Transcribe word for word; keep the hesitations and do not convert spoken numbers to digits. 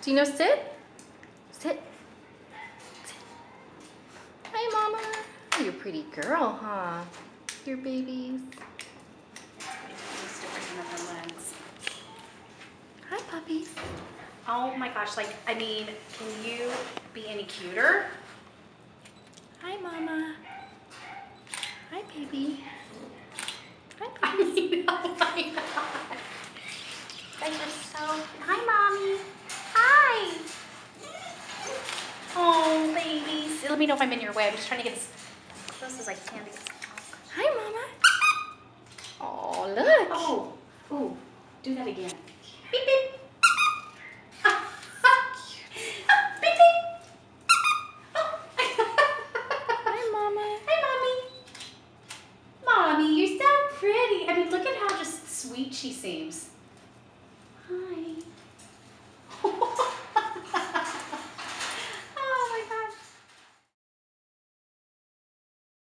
Dino, sit. Sit. Sit. Hi, Mama. Oh, you're a pretty girl, huh? Your babies. Hi, puppies. Oh my gosh, like, I mean, can you be any cuter? Hi, Mama. Hi, baby. Hi, I puppies. mean, oh my god. You guys are so... Hi, Mommy. Hi. Oh, babies. Let me know if I'm in your way. I'm just trying to get as close as I can to get some talk. Hi, Mama. Oh, look. Oh, ooh, do that again. Beep, beep. Beep, beep. Oh. Hi, Mama. Hi, Mommy. Mommy, you're so pretty. I mean, look at how just sweet she seems.